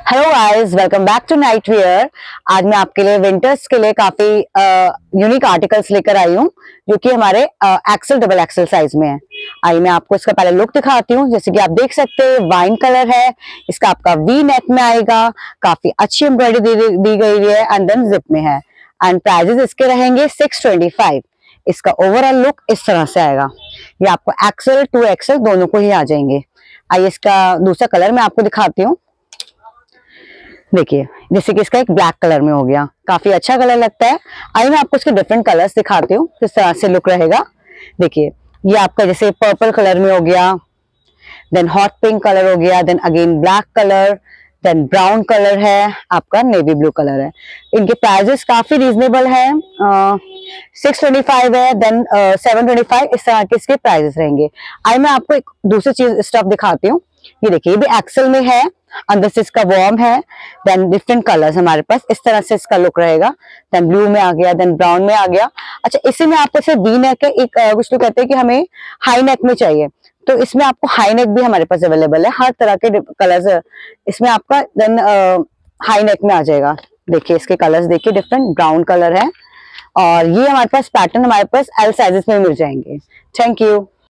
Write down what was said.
Hello guys, welcome back to night wear. आज मैं आपके लिए विंटर्स के लिए काफी यूनिक आर्टिकल्स लेकर आई हूँ जो कि हमारे एक्सेल डबल एक्सेल साइज में है। आइए मैं आपको इसका पहले लुक दिखाती हूँ। जैसे कि आप देख सकते हैं वाइन कलर है, इसका आपका वी नेक में आएगा, काफी अच्छी एम्ब्रॉयडरी दी गई है एंड देन जिप में है एंड प्राइजेस इसके रहेंगे 625। इसका ओवरऑल लुक इस तरह से आएगा। ये आपको एक्सेल 2XL दोनों को ही आ जाएंगे। आइए इसका दूसरा कलर मैं आपको दिखाती हूँ। देखिए जैसे कि इसका एक ब्लैक कलर में हो गया, काफी अच्छा कलर लगता है। आइए मैं आपको इसके डिफरेंट कलर्स दिखाती हूँ किस तरह से लुक रहेगा। देखिए ये आपका जैसे पर्पल कलर में हो गया, देन हॉट पिंक कलर हो गया, then again black colour, then brown colour है, आपका नेवी ब्लू कलर है। इनके प्राइजेस काफी रीजनेबल है, 625 है, देन 725, इस तरह के इसके प्राइजेस रहेंगे। आइए मैं आपको एक दूसरी चीज स्टफ दिखाती हूँ। ये देखिए ये भी एक्सेल में है, अंदर से इसका वॉर्म है, देन डिफरेंट कलर्स हमारे पास इस तरह से इसका लुक रहेगा। देन ब्लू में आ गया, देन ब्राउन में आ गया। अच्छा इसी में आपको सिर्फ वी नेक है, एक कुछ लोग कहते हैं कि हमें हाई नेक में चाहिए, तो इसमें आपको हाई नेक भी हमारे पास अवेलेबल है, हर तरह के कलर्स इसमें आपका देन हाई नेक में आ जाएगा। देखिए इसके कलर्स देखिए, डिफरेंट ब्राउन कलर है और ये हमारे पास पैटर्न हमारे पास एल साइजेस में मिल जाएंगे। Thank you.